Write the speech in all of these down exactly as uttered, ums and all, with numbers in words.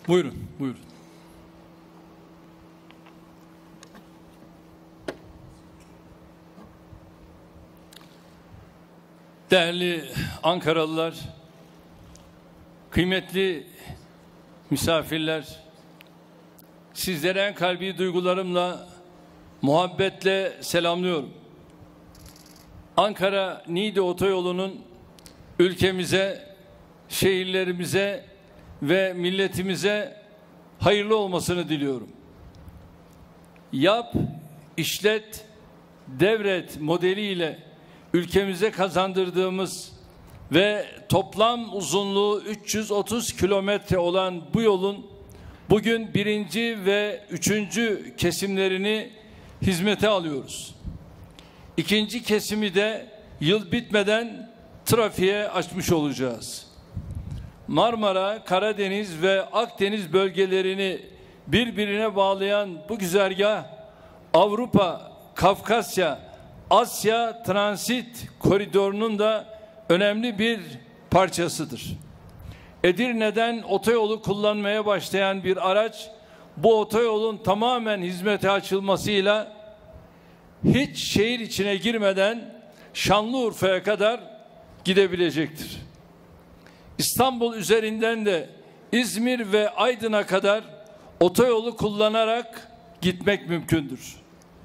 Buyurun, buyurun. Değerli Ankaralılar, kıymetli misafirler, sizlere en kalbi duygularımla, muhabbetle selamlıyorum. Ankara-Niğde otoyolunun ülkemize, şehirlerimize ve milletimize hayırlı olmasını diliyorum. Yap, işlet, devret modeliyle ülkemize kazandırdığımız ve toplam uzunluğu üç yüz otuz kilometre olan bu yolun bugün birinci ve üçüncü kesimlerini hizmete alıyoruz. İkinci kesimi de yıl bitmeden trafiğe açmış olacağız. Marmara, Karadeniz ve Akdeniz bölgelerini birbirine bağlayan bu güzergah Avrupa, Kafkasya, Asya transit koridorunun da önemli bir parçasıdır. Edirne'den otoyolu kullanmaya başlayan bir araç bu otoyolun tamamen hizmete açılmasıyla hiç şehir içine girmeden Şanlıurfa'ya kadar gidebilecektir. İstanbul üzerinden de İzmir ve Aydın'a kadar otoyolu kullanarak gitmek mümkündür.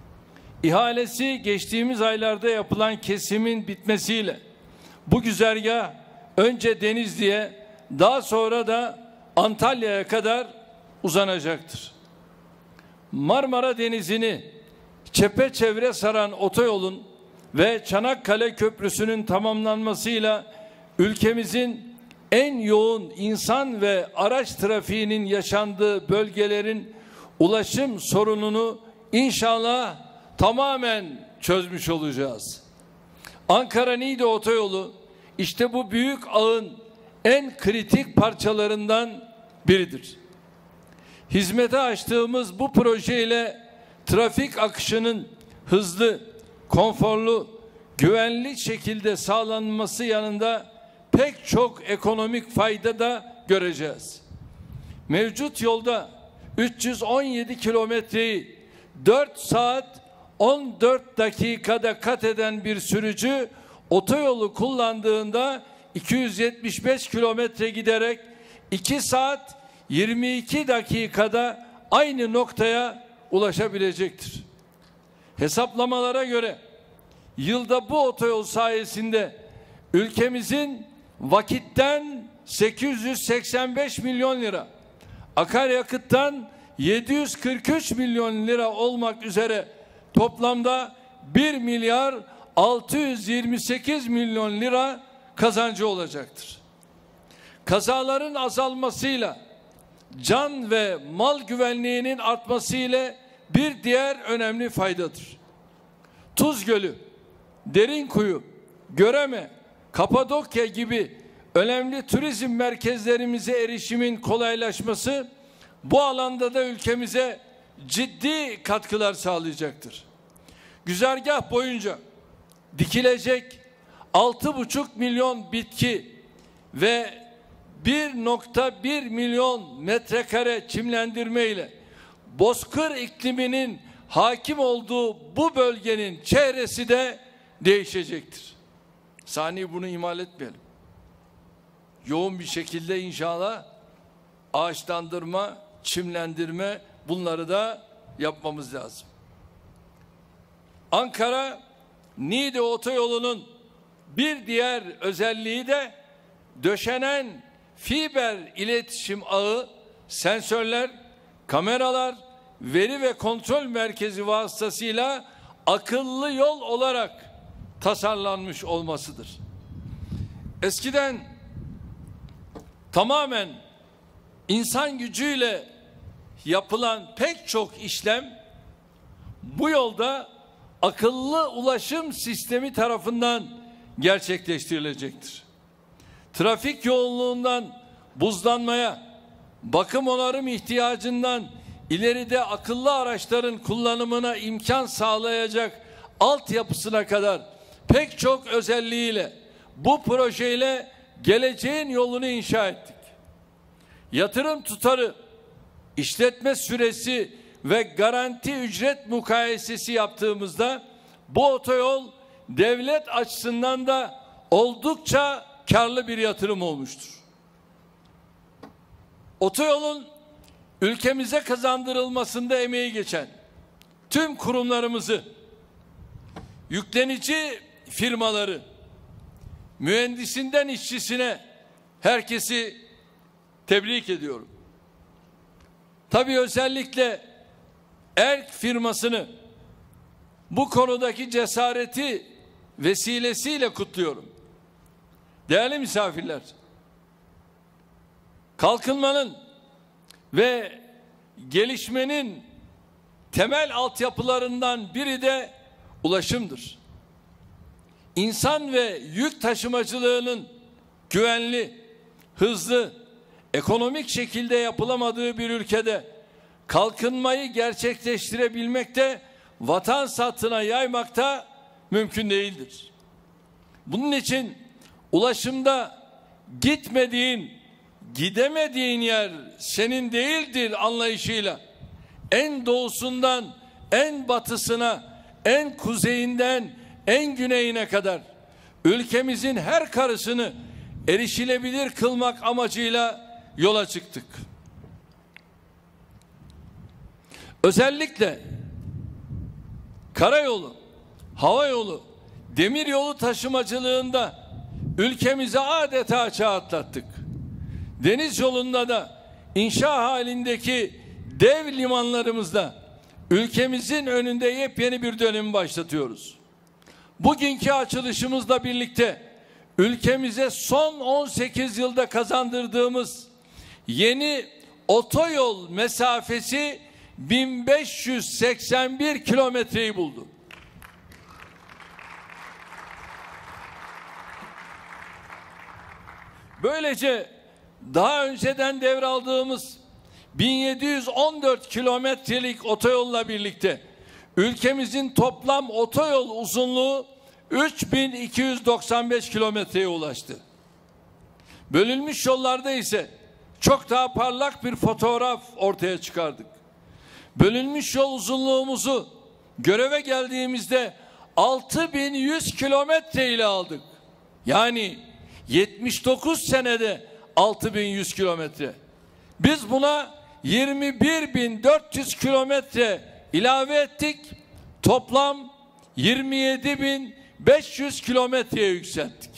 İhalesi geçtiğimiz aylarda yapılan kesimin bitmesiyle bu güzergah önce Denizli'ye, daha sonra da Antalya'ya kadar uzanacaktır. Marmara Denizi'ni çepeçevre saran otoyolun ve Çanakkale Köprüsü'nün tamamlanmasıyla ülkemizin en yoğun insan ve araç trafiğinin yaşandığı bölgelerin ulaşım sorununu inşallah tamamen çözmüş olacağız. Ankara-Niğde otoyolu işte bu büyük ağın en kritik parçalarından biridir. Hizmete açtığımız bu projeyle trafik akışının hızlı, konforlu, güvenli şekilde sağlanması yanında pek çok ekonomik fayda da göreceğiz. Mevcut yolda üç yüz on yedi kilometreyi dört saat on dört dakikada kat eden bir sürücü otoyolu kullandığında iki yüz yetmiş beş kilometre giderek iki saat yirmi iki dakikada aynı noktaya ulaşabilecektir. Hesaplamalara göre yılda bu otoyol sayesinde ülkemizin vakitten sekiz yüz seksen beş milyon lira, akaryakıttan yedi yüz kırk üç milyon lira olmak üzere toplamda bir milyar altı yüz yirmi sekiz milyon lira kazancı olacaktır. Kazaların azalmasıyla can ve mal güvenliğinin artmasıyla bir diğer önemli faydadır. Tuz Gölü, Derinkuyu, Göreme, Kapadokya gibi önemli turizm merkezlerimize erişimin kolaylaşması bu alanda da ülkemize ciddi katkılar sağlayacaktır. Güzergah boyunca dikilecek altı buçuk milyon bitki ve bir nokta bir milyon metrekare çimlendirme ile bozkır ikliminin hakim olduğu bu bölgenin çehresi de değişecektir. Saniye bunu ihmal etmeyelim. Yoğun bir şekilde inşallah ağaçlandırma, çimlendirme bunları da yapmamız lazım. Ankara-Niğde otoyolunun bir diğer özelliği de döşenen fiber iletişim ağı, sensörler, kameralar, veri ve kontrol merkezi vasıtasıyla akıllı yol olarak tasarlanmış olmasıdır. Eskiden tamamen insan gücüyle yapılan pek çok işlem bu yolda akıllı ulaşım sistemi tarafından gerçekleştirilecektir. Trafik yoğunluğundan buzlanmaya, bakım onarım ihtiyacından ileride akıllı araçların kullanımına imkan sağlayacak altyapısına kadar pek çok özelliğiyle bu projeyle geleceğin yolunu inşa ettik. Yatırım tutarı işletme süresi ve garanti ücret mukayesesi yaptığımızda bu otoyol devlet açısından da oldukça karlı bir yatırım olmuştur. Otoyolun ülkemize kazandırılmasında emeği geçen tüm kurumlarımızı, yüklenici firmaları, mühendisinden işçisine herkesi tebrik ediyorum. Tabii özellikle Erk firmasını bu konudaki cesareti vesilesiyle kutluyorum. Değerli misafirler, kalkınmanın ve gelişmenin temel altyapılarından biri de ulaşımdır. İnsan ve yük taşımacılığının güvenli, hızlı, ekonomik şekilde yapılamadığı bir ülkede kalkınmayı gerçekleştirebilmekte, vatan satına yaymakta mümkün değildir. Bunun için ulaşımda gitmediğin, gidemediğin yer senin değildir anlayışıyla en doğusundan en batısına, en kuzeyinden en güneyine kadar ülkemizin her karışını erişilebilir kılmak amacıyla yola çıktık. Özellikle karayolu, havayolu, demiryolu taşımacılığında ülkemize adeta çağ atlattık. Deniz yolunda da inşa halindeki dev limanlarımızda ülkemizin önünde yepyeni bir dönemi başlatıyoruz. Bugünkü açılışımızla birlikte ülkemize son on sekiz yılda kazandırdığımız yeni otoyol mesafesi bin beş yüz seksen bir kilometreyi buldu. Böylece daha önceden devraldığımız bin yedi yüz on dört kilometrelik otoyolla birlikte ülkemizin toplam otoyol uzunluğu üç bin iki yüz doksan beş kilometreye ulaştı. Bölünmüş yollarda ise çok daha parlak bir fotoğraf ortaya çıkardık. Bölünmüş yol uzunluğumuzu göreve geldiğimizde altı bin yüz kilometre ile aldık. Yani yetmiş dokuz senede altı bin yüz kilometre. Biz buna yirmi bir bin dört yüz kilometre ilave ettik. Toplam yirmi yedi bin beş yüz kilometreye yükselttik.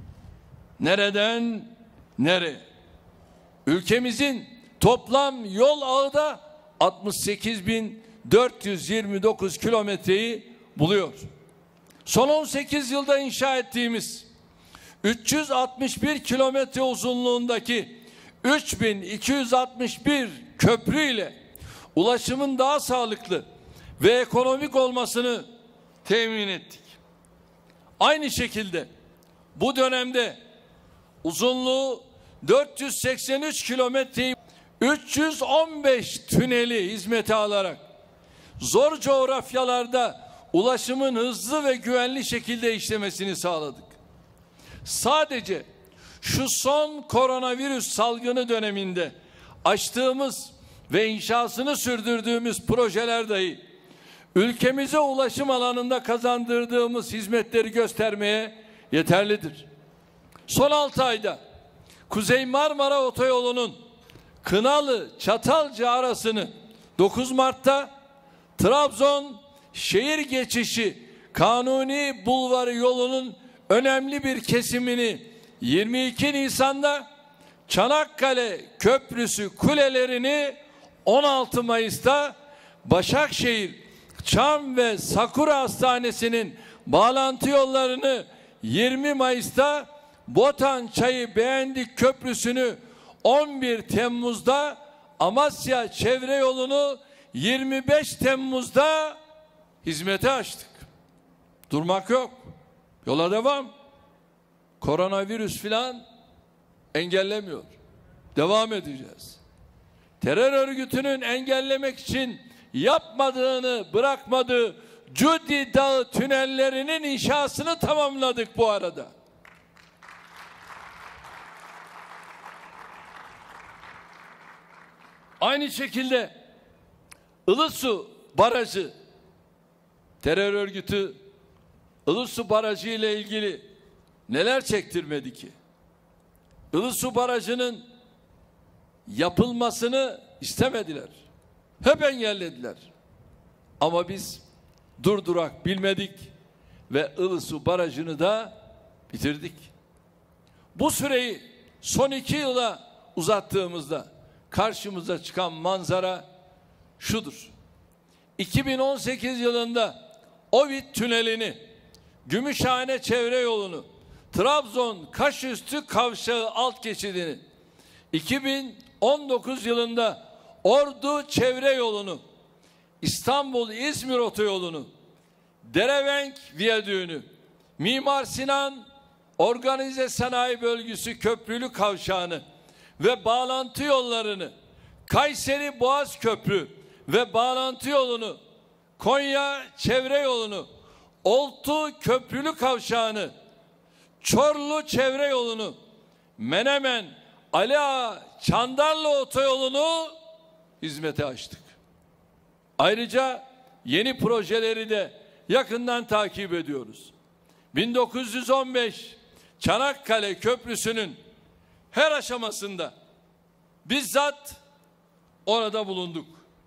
Nereden nereye? Ülkemizin toplam yol ağı da altmış sekiz bin dört yüz yirmi dokuz kilometreyi buluyor. Son on sekiz yılda inşa ettiğimiz üç yüz altmış bir kilometre uzunluğundaki üç bin iki yüz altmış bir köprü ile ulaşımın daha sağlıklı ve ekonomik olmasını temin ettik. Aynı şekilde bu dönemde uzunluğu dört yüz seksen üç kilometreyi üç yüz on beş tüneli hizmete alarak zor coğrafyalarda ulaşımın hızlı ve güvenli şekilde işlemesini sağladık. Sadece şu son koronavirüs salgını döneminde açtığımız ve inşasını sürdürdüğümüz projeler dahi ülkemize ulaşım alanında kazandırdığımız hizmetleri göstermeye yeterlidir. Son altı ayda Kuzey Marmara Otoyolu'nun Kınalı-Çatalca arasını dokuz Mart'ta, Trabzon şehir geçişi Kanuni Bulvarı yolunun önemli bir kesimini yirmi iki Nisan'da, Çanakkale Köprüsü kulelerini on altı Mayıs'ta, Başakşehir, Çam ve Sakura Hastanesi'nin bağlantı yollarını yirmi Mayıs'ta, Botan Çayı Beğendik Köprüsü'nü on bir Temmuz'da, Amasya Çevre Yolu'nu yirmi beş Temmuz'da hizmete açtık. Durmak yok. Yola devam. Koronavirüs filan engellemiyor. Devam edeceğiz. Terör örgütünün engellemek için yapmadığını bırakmadığı Cudi Dağı tünellerinin inşasını tamamladık bu arada. Aynı şekilde Ilısu Barajı, terör örgütü Ilısu Barajı ile ilgili neler çektirmedi ki? Ilısu Barajı'nın yapılmasını istemediler. Hep engellediler. Ama biz durdurak bilmedik ve Ilısu Barajı'nı da bitirdik. Bu süreyi son iki yıla uzattığımızda karşımıza çıkan manzara şudur. iki bin on sekiz yılında Ovid Tüneli'ni, Gümüşhane Çevre Yolu'nu, Trabzon Kaşüstü Kavşağı alt geçidini, iki bin on dokuz yılında Ordu Çevre Yolu'nu, İstanbul-İzmir Otoyolu'nu, Derevenk Viyadüğü'nü, Mimar Sinan Organize Sanayi Bölgesi Köprülü Kavşağı'nı ve bağlantı yollarını, Kayseri Boğaz Köprü ve bağlantı yolunu, Konya Çevre Yolu'nu, Oltu Köprülü Kavşağı'nı, Çorlu Çevre Yolu'nu, Menemen Ali Ağa Çandarlı Otoyolu'nu hizmete açtık. Ayrıca yeni projeleri de yakından takip ediyoruz. bin dokuz yüz on beş Çanakkale Köprüsü'nün her aşamasında bizzat orada bulunduk.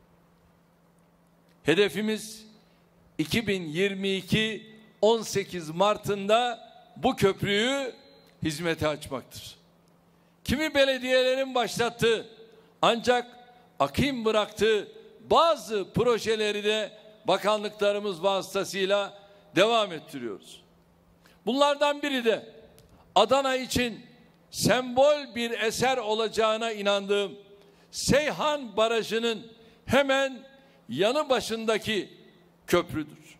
Hedefimiz iki bin yirmi iki on sekiz Mart'ında bu köprüyü hizmete açmaktır. Kimi belediyelerin başlattığı ancak akım bıraktığı bazı projeleri de bakanlıklarımız vasıtasıyla devam ettiriyoruz. Bunlardan biri de Adana için sembol bir eser olacağına inandığım Seyhan Barajı'nın hemen yanı başındaki köprüdür.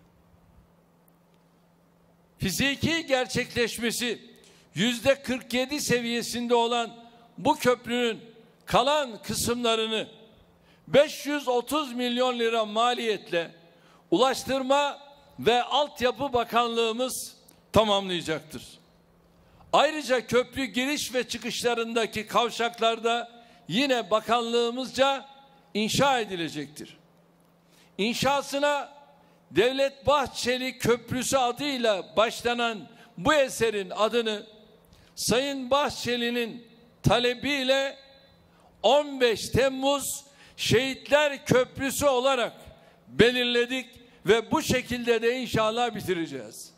Fiziki gerçekleşmesi yüzde kırk yedi seviyesinde olan bu köprünün kalan kısımlarını beş yüz otuz milyon lira maliyetle Ulaştırma ve Altyapı Bakanlığımız tamamlayacaktır. Ayrıca köprü giriş ve çıkışlarındaki kavşaklarda yine bakanlığımızca inşa edilecektir. İnşasına Devlet Bahçeli Köprüsü adıyla başlanan bu eserin adını Sayın Bahçeli'nin talebiyle on beş Temmuz Şehitler Köprüsü olarak belirledik ve bu şekilde de inşallah bitireceğiz.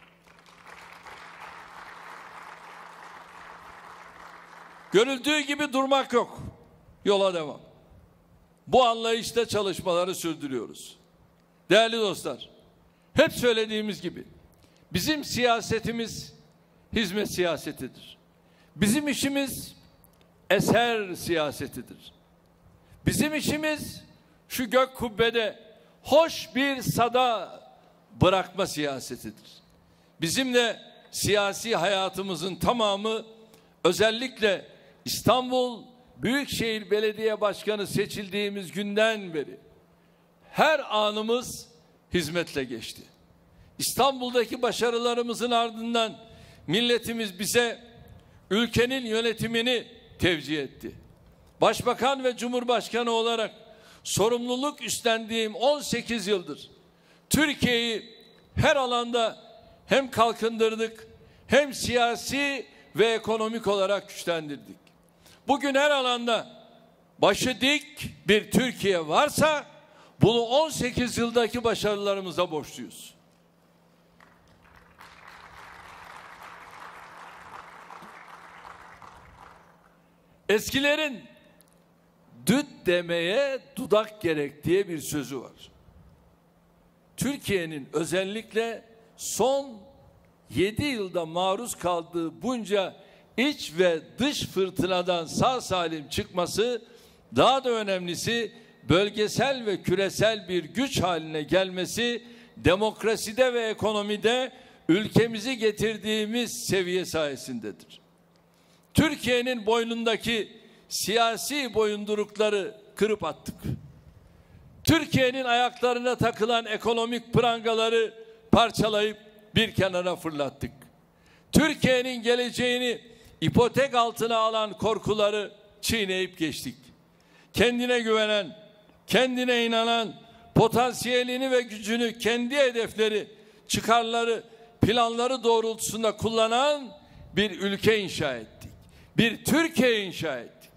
Görüldüğü gibi durmak yok. Yola devam. Bu anlayışla çalışmaları sürdürüyoruz. Değerli dostlar, hep söylediğimiz gibi bizim siyasetimiz hizmet siyasetidir. Bizim işimiz eser siyasetidir. Bizim işimiz şu gök kubbede hoş bir sada bırakma siyasetidir. Bizim de siyasi hayatımızın tamamı özellikle İstanbul Büyükşehir Belediye Başkanı seçildiğimiz günden beri her anımız hizmetle geçti. İstanbul'daki başarılarımızın ardından milletimiz bize ülkenin yönetimini tevcih etti. Başbakan ve Cumhurbaşkanı olarak sorumluluk üstlendiğim on sekiz yıldır Türkiye'yi her alanda hem kalkındırdık hem siyasi ve ekonomik olarak güçlendirdik. Bugün her alanda başı dik bir Türkiye varsa bunu on sekiz yıldaki başarılarımıza borçluyuz. Eskilerin düt demeye dudak gerek diye bir sözü var. Türkiye'nin özellikle son yedi yılda maruz kaldığı bunca iç ve dış fırtınadan sağ salim çıkması, daha da önemlisi bölgesel ve küresel bir güç haline gelmesi, demokraside ve ekonomide ülkemizi getirdiğimiz seviye sayesindedir. Türkiye'nin boynundaki siyasi boyundurukları kırıp attık. Türkiye'nin ayaklarına takılan ekonomik prangaları parçalayıp bir kenara fırlattık. Türkiye'nin geleceğini ipotek altına alan korkuları çiğneyip geçtik. kendine güvenen, kendine inanan, potansiyelini ve gücünü kendi hedefleri, çıkarları, planları doğrultusunda kullanan bir ülke inşa ettik. Bir Türkiye inşa ettik.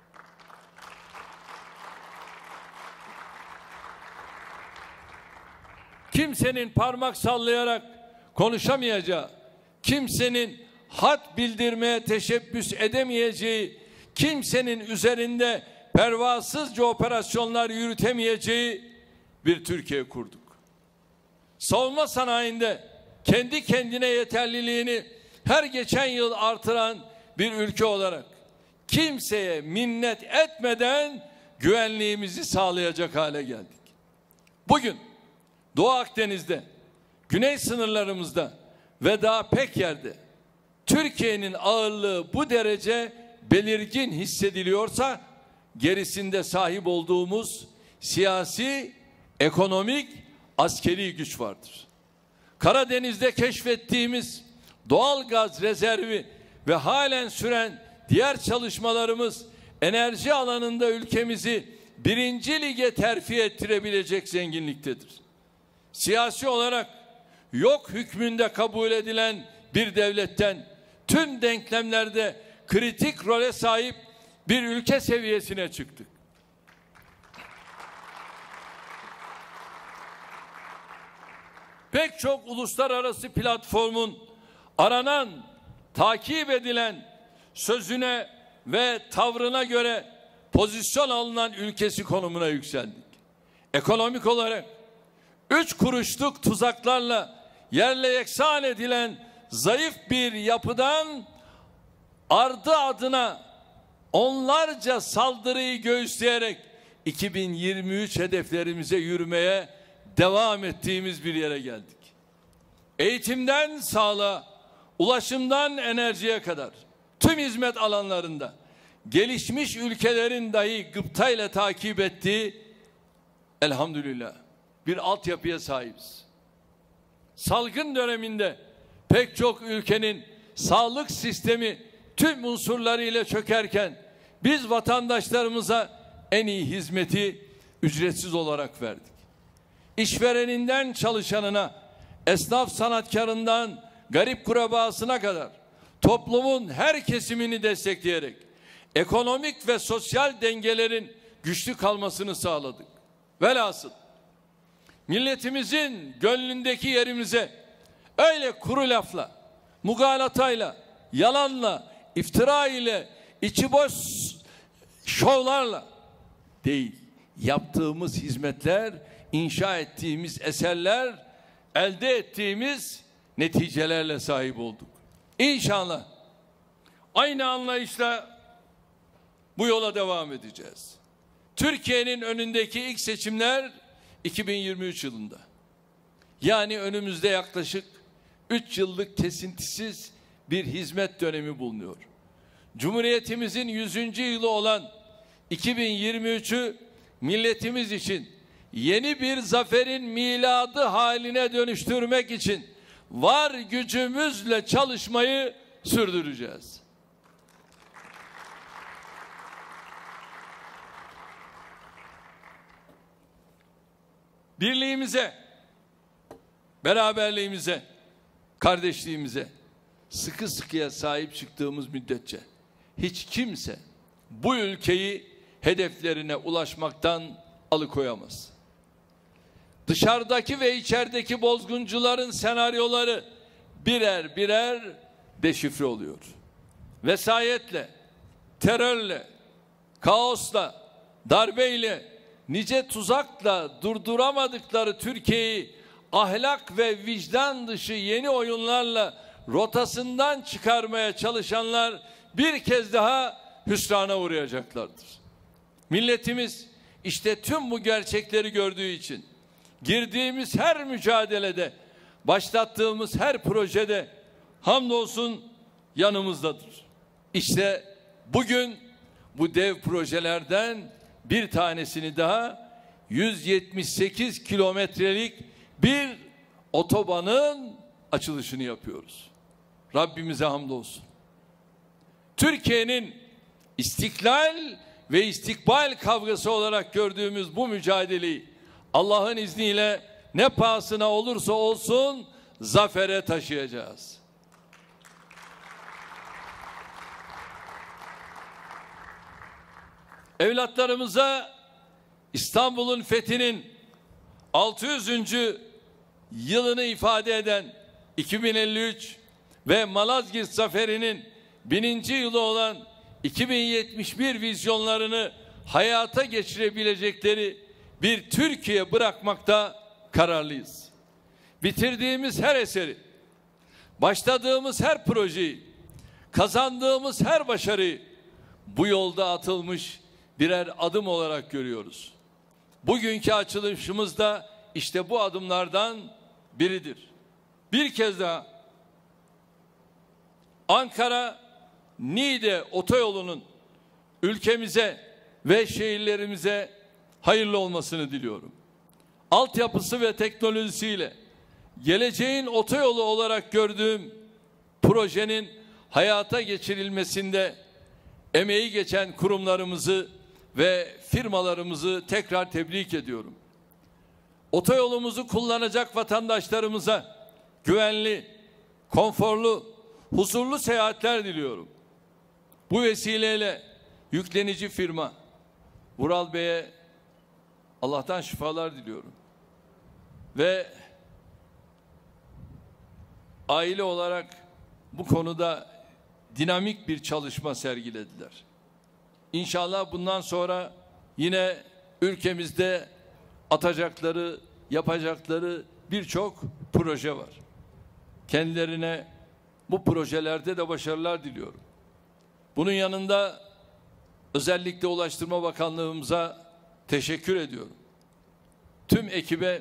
Kimsenin parmak sallayarak konuşamayacağı, kimsenin had bildirmeye teşebbüs edemeyeceği, kimsenin üzerinde pervasızca operasyonlar yürütemeyeceği bir Türkiye kurduk. Savunma sanayinde kendi kendine yeterliliğini her geçen yıl artıran bir ülke olarak kimseye minnet etmeden güvenliğimizi sağlayacak hale geldik. Bugün Doğu Akdeniz'de, güney sınırlarımızda ve daha pek yerde Türkiye'nin ağırlığı bu derece belirgin hissediliyorsa gerisinde sahip olduğumuz siyasi, ekonomik, askeri güç vardır. Karadeniz'de keşfettiğimiz doğal gaz rezervi ve halen süren diğer çalışmalarımız enerji alanında ülkemizi birinci lige terfi ettirebilecek zenginliktedir. Siyasi olarak yok hükmünde kabul edilen bir devletten tüm denklemlerde kritik role sahip bir ülke seviyesine çıktık. Pek çok uluslararası platformun aranan, takip edilen sözüne ve tavrına göre pozisyon alınan ülkesi konumuna yükseldik. Ekonomik olarak üç kuruşluk tuzaklarla yerle yeksan edilen zayıf bir yapıdan ardı adına onlarca saldırıyı göğüsleyerek iki bin yirmi üç hedeflerimize yürümeye devam ettiğimiz bir yere geldik. Eğitimden sağlığa, ulaşımdan enerjiye kadar tüm hizmet alanlarında gelişmiş ülkelerin dahi gıptayla takip ettiği elhamdülillah bir altyapıya sahibiz. Salgın döneminde pek çok ülkenin sağlık sistemi tüm unsurlarıyla çökerken biz vatandaşlarımıza en iyi hizmeti ücretsiz olarak verdik. İşvereninden çalışanına, esnaf sanatkarından garip kurabasına kadar toplumun her kesimini destekleyerek ekonomik ve sosyal dengelerin güçlü kalmasını sağladık. Velhasıl milletimizin gönlündeki yerimize öyle kuru lafla, mugalatayla, yalanla, iftira ile, içi boş şovlarla değil, yaptığımız hizmetler, inşa ettiğimiz eserler, elde ettiğimiz neticelerle sahip olduk. İnşallah aynı anlayışla bu yola devam edeceğiz. Türkiye'nin önündeki ilk seçimler iki bin yirmi üç yılında. Yani önümüzde yaklaşık üç yıllık kesintisiz bir hizmet dönemi bulunuyor. Cumhuriyetimizin yüzüncü yılı olan iki bin yirmi üçü milletimiz için yeni bir zaferin miladı haline dönüştürmek için var gücümüzle çalışmayı sürdüreceğiz. Birliğimize, beraberliğimize, kardeşliğimize sıkı sıkıya sahip çıktığımız müddetçe hiç kimse bu ülkeyi hedeflerine ulaşmaktan alıkoyamaz. Dışarıdaki ve içerideki bozguncuların senaryoları birer birer deşifre oluyor. Vesayetle, terörle, kaosla, darbeyle, nice tuzakla durduramadıkları Türkiye'yi ahlak ve vicdan dışı yeni oyunlarla rotasından çıkarmaya çalışanlar bir kez daha hüsrana uğrayacaklardır. Milletimiz işte tüm bu gerçekleri gördüğü için girdiğimiz her mücadelede, başlattığımız her projede hamdolsun yanımızdadır. İşte bugün bu dev projelerden bir tanesini daha yüz yetmiş sekiz kilometrelik bir otobanın açılışını yapıyoruz. Rabbimize hamdolsun. Türkiye'nin istiklal ve istikbal kavgası olarak gördüğümüz bu mücadeleyi Allah'ın izniyle ne pahasına olursa olsun zafere taşıyacağız. Evlatlarımıza İstanbul'un fethinin altı yüzüncü yılını ifade eden iki bin elli üç ve Malazgirt Zaferi'nin bininci yılı olan iki bin yetmiş bir vizyonlarını hayata geçirebilecekleri bir Türkiye bırakmakta kararlıyız. Bitirdiğimiz her eseri, başladığımız her projeyi, kazandığımız her başarıyı bu yolda atılmış birer adım olarak görüyoruz. Bugünkü açılışımız da işte bu adımlardan biridir. Bir kez daha Ankara-Niğde otoyolunun ülkemize ve şehirlerimize hayırlı olmasını diliyorum. Altyapısı ve teknolojisiyle geleceğin otoyolu olarak gördüğüm projenin hayata geçirilmesinde emeği geçen kurumlarımızı ve firmalarımızı tekrar tebrik ediyorum. Otoyolumuzu kullanacak vatandaşlarımıza güvenli, konforlu, huzurlu seyahatler diliyorum. Bu vesileyle yüklenici firma Vural Bey'e Allah'tan şifalar diliyorum. Ve aile olarak bu konuda dinamik bir çalışma sergilediler. İnşallah bundan sonra yine ülkemizde atacakları, yapacakları birçok proje var. Kendilerine bu projelerde de başarılar diliyorum. Bunun yanında özellikle Ulaştırma Bakanlığımıza teşekkür ediyorum. Tüm ekibe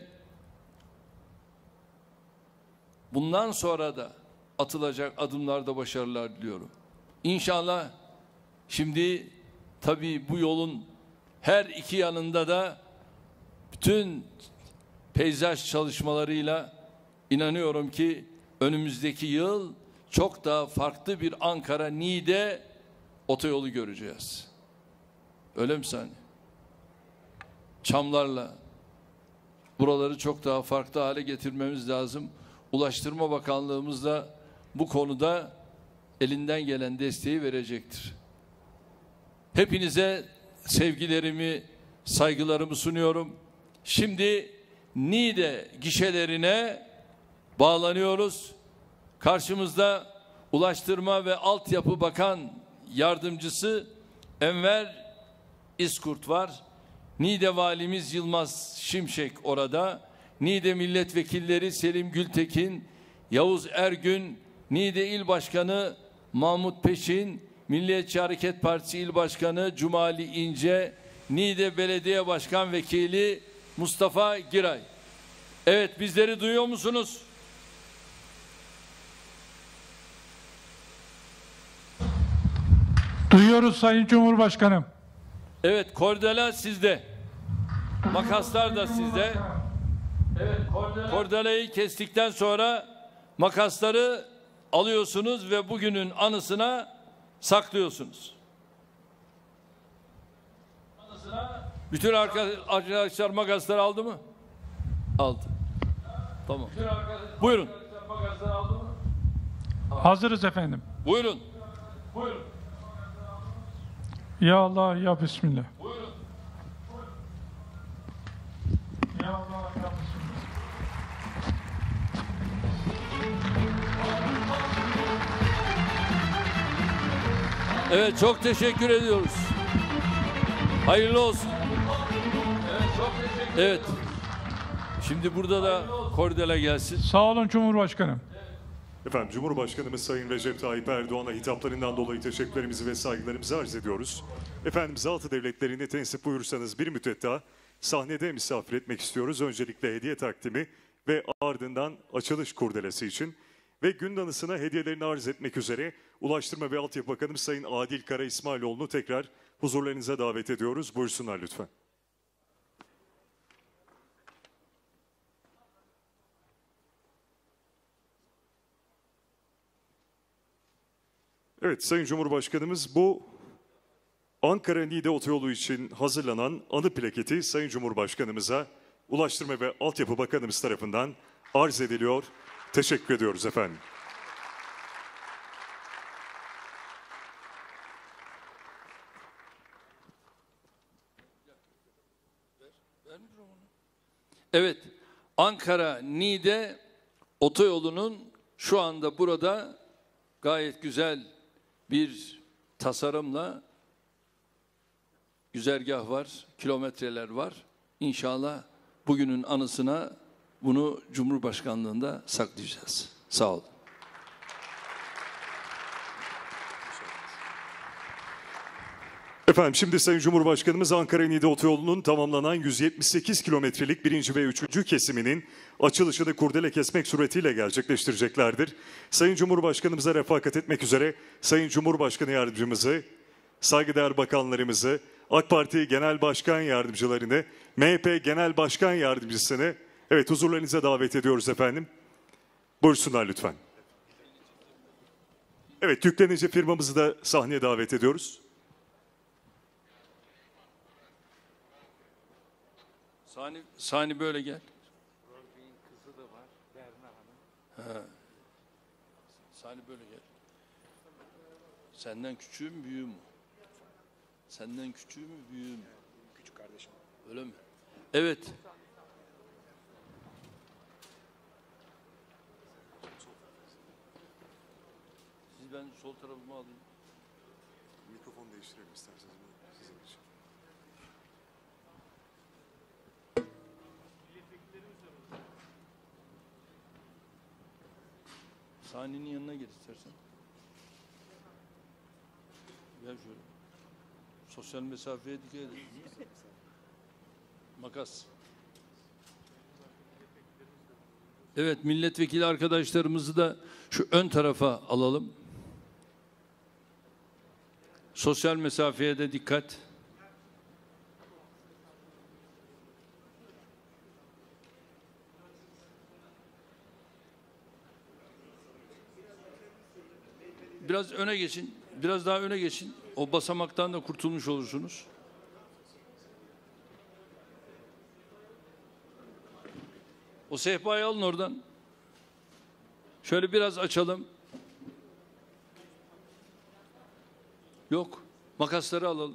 bundan sonra da atılacak adımlarda başarılar diliyorum. İnşallah şimdi tabii bu yolun her iki yanında da bütün peyzaj çalışmalarıyla inanıyorum ki önümüzdeki yıl çok daha farklı bir Ankara-Niğde otoyolu göreceğiz. Öyle mi sani? Çamlarla buraları çok daha farklı hale getirmemiz lazım. Ulaştırma Bakanlığımız da bu konuda elinden gelen desteği verecektir. Hepinize sevgilerimi, saygılarımı sunuyorum. Şimdi Niğde gişelerine bağlanıyoruz. Karşımızda Ulaştırma ve Altyapı Bakan Yardımcısı Enver İzkurt var. Niğde Valimiz Yılmaz Şimşek orada. Niğde Milletvekilleri Selim Gültekin, Yavuz Ergün, Niğde İl Başkanı Mahmut Peşin, Milliyetçi Hareket Partisi İl Başkanı Cumali İnce, Niğde Belediye Başkan Vekili Mustafa Giray. Evet, bizleri duyuyor musunuz? Duyuyoruz Sayın Cumhurbaşkanım. Evet, kordela sizde. Makaslar da sizde. Evet, kordela. Kordelayı kestikten sonra makasları alıyorsunuz ve bugünün anısına saklıyorsunuz. Anısına bütün arkadaşlar makasları aldı mı? Aldı. Tamam. Buyurun. Makasları aldı mı? Hazırız efendim. Buyurun. Buyurun. Ya Allah ya Bismillah. Buyurun. Ya Allah ya Bismillah. Evet, çok teşekkür ediyoruz. Hayırlı olsun. Evet, çok teşekkür Evet. Şimdi burada da kordela gelsin. Sağ olun Cumhurbaşkanım. Efendim Cumhurbaşkanımız Sayın Recep Tayyip Erdoğan'a hitaplarından dolayı teşekkürlerimizi ve saygılarımızı arz ediyoruz. Efendim Zaltı Devletleri'ne tensip buyurursanız bir müddet daha sahnede misafir etmek istiyoruz. Öncelikle hediye takdimi ve ardından açılış kurdelesi için. Ve gün anısına hediyelerini arz etmek üzere Ulaştırma ve Altyapı Bakanımız Sayın Adil Kara İsmailoğlu'nu tekrar huzurlarınıza davet ediyoruz. Buyursunlar lütfen. Evet Sayın Cumhurbaşkanımız bu Ankara-Niğde otoyolu için hazırlanan anı plaketi Sayın Cumhurbaşkanımıza Ulaştırma ve Altyapı Bakanımız tarafından arz ediliyor. Teşekkür ediyoruz efendim. Evet, Ankara-Niğde otoyolunun şu anda burada gayet güzel bir tasarımla güzergah var, kilometreler var. İnşallah bugünün anısına bunu Cumhurbaşkanlığında saklayacağız. Sağ olun. Efendim şimdi Sayın Cumhurbaşkanımız Ankara-Niğde otoyolunun tamamlanan yüz yetmiş sekiz kilometrelik birinci ve üçüncü kesiminin açılışını kurdele kesmek suretiyle gerçekleştireceklerdir. Sayın Cumhurbaşkanımıza refakat etmek üzere Sayın Cumhurbaşkanı Yardımcımızı, saygıdeğer bakanlarımızı, AK Parti Genel Başkan Yardımcılarını, M H P Genel Başkan Yardımcısını evet huzurlarınıza davet ediyoruz efendim. Buyursunlar lütfen. Evet yüklenici firmamızı da sahneye davet ediyoruz. Sani, Sani böyle gel. Kızı da var, Berna Hanım. Ha. Sani böyle gel. Senden küçüğüm büyüğüm. Senden küçüğüm mü büyüğüm mü? Küçük kardeşim. Öyle mi? Evet. Siz ben sol tarafımı alayım. Mikrofonu değiştirelim isterseniz sizin için. Sani'nin yanına gel istersen. Gel şöyle. Sosyal mesafeye dikkat edin. Makas. Evet, milletvekili arkadaşlarımızı da şu ön tarafa alalım. Sosyal mesafeye de dikkat. Biraz öne geçin. Biraz daha öne geçin. O basamaktan da kurtulmuş olursunuz. O sehpayı alın oradan. Şöyle biraz açalım. Yok. Makasları alalım.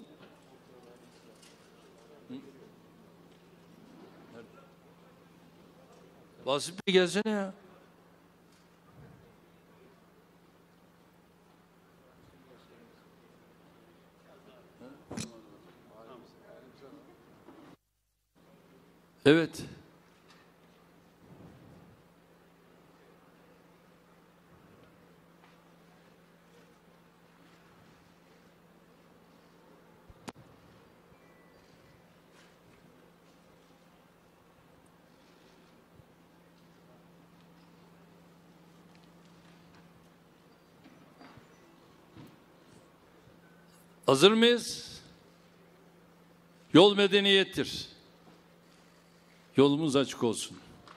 Hı? Nerede? Vasip Bey gelsene ya. Evet. Hazır mıyız? Yol medeniyettir. Yolumuz açık olsun.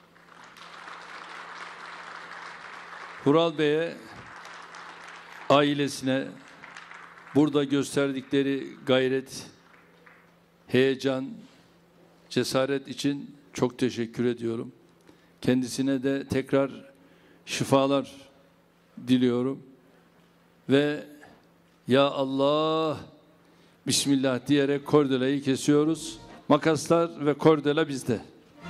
Vural Bey'e, ailesine burada gösterdikleri gayret, heyecan, cesaret için çok teşekkür ediyorum. Kendisine de tekrar şifalar diliyorum. Ve ya Allah, Bismillah diyerek kordelayı kesiyoruz. Makaslar ve kordela bizde.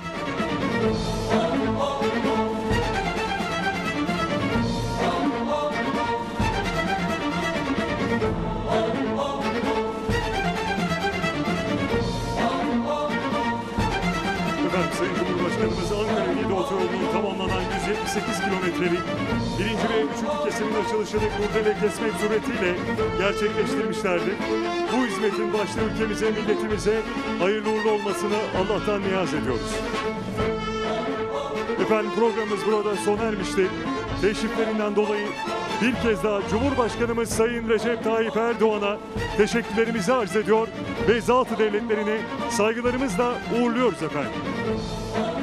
Efendim Sayın Cumhurbaşkanımız Ankara-Niğde otoyolunun tamamlanan yüz yetmiş sekiz kilometrelik birinci ve üçüncü kesimin açılışını kurdele kesmek suretiyle gerçekleştirmişlerdi. Bu hizmetin başta ülkemize, milletimize hayırlı uğurlu olmasını Allah'tan niyaz ediyoruz. Efendim programımız burada sona ermiştir. Teşriflerinden dolayı bir kez daha Cumhurbaşkanımız Sayın Recep Tayyip Erdoğan'a teşekkürlerimizi arz ediyor ve zat-ı devletlerine saygılarımızla uğurluyoruz efendim.